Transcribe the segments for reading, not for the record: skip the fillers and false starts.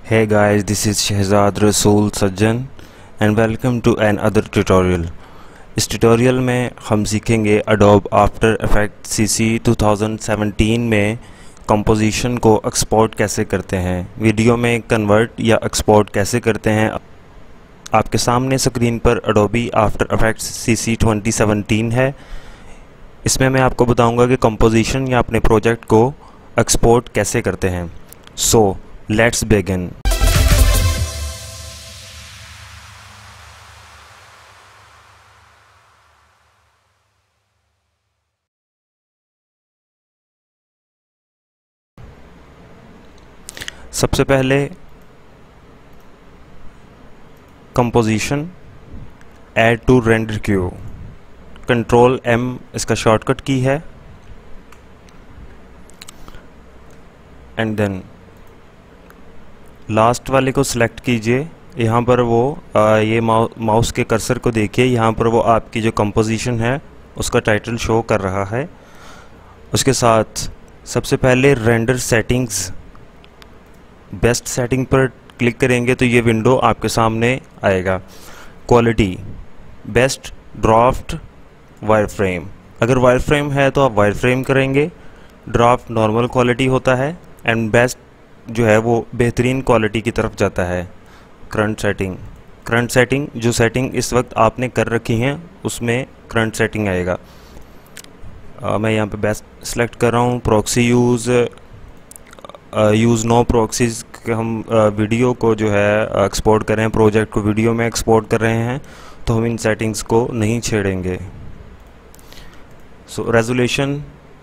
Hey guys, this is Shehzad Rasool Sajjan and welcome to another tutorial. इस tutorial में हम सीखेंगे Adobe After Effects CC 2017 में composition को एक्सपोर्ट कैसे करते हैं, वीडियो में कन्वर्ट या एक्सपोर्ट कैसे करते हैं। आपके सामने स्क्रीन पर Adobe After Effects CC 2017 है। इसमें मैं आपको बताऊंगा कि कंपोजिशन या अपने प्रोजेक्ट को एक्सपोर्ट कैसे करते हैं। So let's begin. सबसे पहले composition, add to render queue, control M इसका शॉर्टकट की है एंड देन लास्ट वाले को सिलेक्ट कीजिए। यहाँ पर वो ये माउस के कर्सर को देखिए, यहाँ पर वो आपकी जो कंपोजिशन है उसका टाइटल शो कर रहा है। उसके साथ सबसे पहले रेंडर सेटिंग्स, बेस्ट सेटिंग पर क्लिक करेंगे तो ये विंडो आपके सामने आएगा। Quality, best, draft, wireframe. अगर वायरफ्रेम है तो आप वायरफ्रेम करेंगे, ड्राफ्ट नॉर्मल क्वालिटी होता है एंड बेस्ट जो है वो बेहतरीन क्वालिटी की तरफ जाता है। करंट सेटिंग जो सेटिंग इस वक्त आपने कर रखी हैं उसमें करंट सेटिंग आएगा। मैं यहाँ पे बेस्ट सेलेक्ट कर रहा हूँ। प्रॉक्सी यूज़ नो प्रॉक्सीज के हम वीडियो को जो है एक्सपोर्ट कर रहे हैं, प्रोजेक्ट को वीडियो में एक्सपोर्ट कर रहे हैं तो हम इन सेटिंग्स को नहीं छेड़ेंगे। So resolution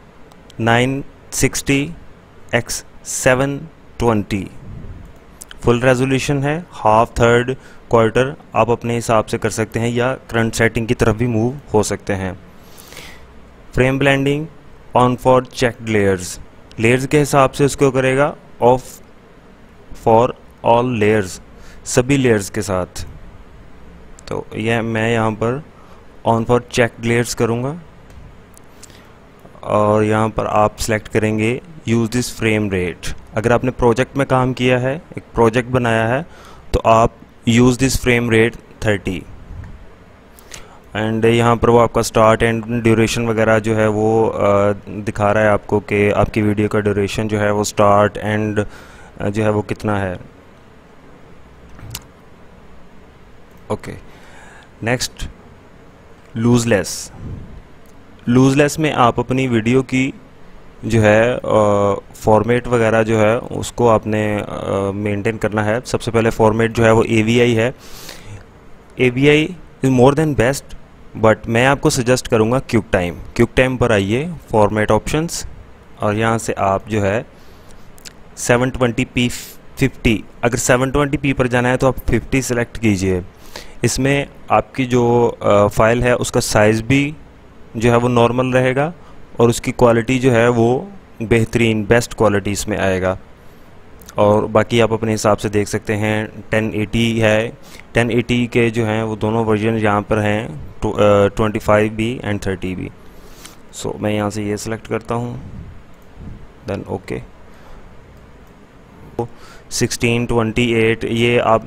960x720 full resolution है। हाफ, थर्ड, क्वार्टर आप अपने हिसाब से कर सकते हैं या करंट सेटिंग की तरफ भी मूव हो सकते हैं। Frame blending on for checked layers के हिसाब से उसको करेगा, ऑफ फॉर ऑल लेयर्स, सभी लेयर्स के साथ। तो यह मैं यहाँ पर ऑन फॉर चेक्ड लेयर्स करूँगा और यहाँ पर आप सेलेक्ट करेंगे यूज़ दिस फ्रेम रेट। अगर आपने प्रोजेक्ट में काम किया है, एक प्रोजेक्ट बनाया है, तो आप use this frame rate 30 and यहाँ पर वो आपका स्टार्ट एंड ड्यूरेशन वगैरह जो है वो दिखा रहा है आपको कि आपकी वीडियो का ड्यूरेशन जो है वो स्टार्ट एंड जो है वो कितना है। ओके, नेक्स्ट लूजलेस में आप अपनी वीडियो की जो है फॉर्मेट वगैरह जो है उसको आपने मेंटेन करना है। सबसे पहले फॉर्मेट जो है वो AVI है। AVI is more than best, but मैं आपको सजेस्ट करूँगा क्विक टाइम पर आइए, फॉर्मेट ऑप्शंस, और यहाँ से आप जो है 720p 50, अगर 720p पर जाना है तो आप 50 सेलेक्ट कीजिए। इसमें आपकी जो फाइल है उसका साइज़ भी जो है वो नॉर्मल रहेगा और उसकी क्वालिटी जो है वो बेहतरीन बेस्ट क्वालिटी इसमें आएगा। और बाकी आप अपने हिसाब से देख सकते हैं। 1080 है, 1080 के जो हैं वो दोनों वर्जन यहाँ पर हैं, 25B एंड 30B। सो मैं यहाँ से ये सिलेक्ट करता हूँ, देन ओके। 16:28 ये आप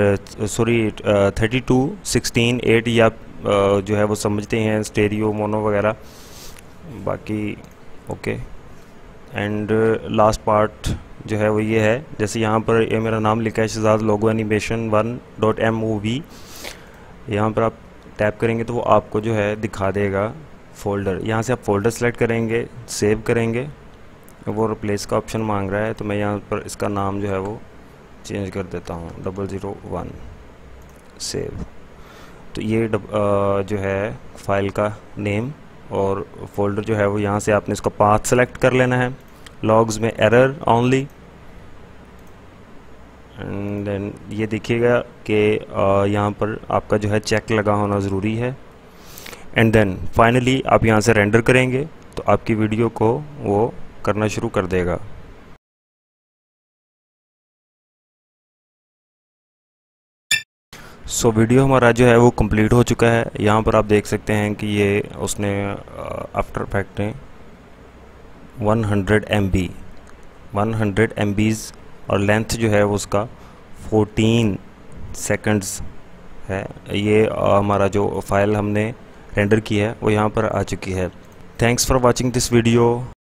32, 16, 8 ये आप जो है वो समझते हैं, स्टेरियो, मोनो वगैरह। बाकी ओके एंड लास्ट पार्ट जो है वो ये है, जैसे यहाँ पर ये मेरा नाम लिखा है शहजाद लोगो एनिमेशन 1.mov। यहाँ पर आप टैप करेंगे तो वो आपको जो है दिखा देगा फ़ोल्डर। यहाँ से आप फ़ोल्डर सेलेक्ट करेंगे, सेव करेंगे। वो रिप्लेस का ऑप्शन मांग रहा है तो मैं यहाँ पर इसका नाम जो है वो चेंज कर देता हूँ, 001 सेव। तो ये जो है फाइल का नेम और फोल्डर जो है वो यहाँ से आपने इसका पाथ सेलेक्ट कर लेना है। लॉग्स में एरर ओनली एंड देन ये देखिएगा कि यहाँ पर आपका जो है चेक लगा होना ज़रूरी है। एंड देन फाइनली आप यहाँ से रेंडर करेंगे तो आपकी वीडियो को वो करना शुरू कर देगा। सो वीडियो हमारा जो है वो कंप्लीट हो चुका है। यहाँ पर आप देख सकते हैं कि ये उसने आफ्टर इफेक्ट ने 100 MB और लेंथ जो है वो उसका 14 सेकंड्स है। ये हमारा जो फाइल हमने रेंडर की है वो यहाँ पर आ चुकी है। Thanks for watching this video.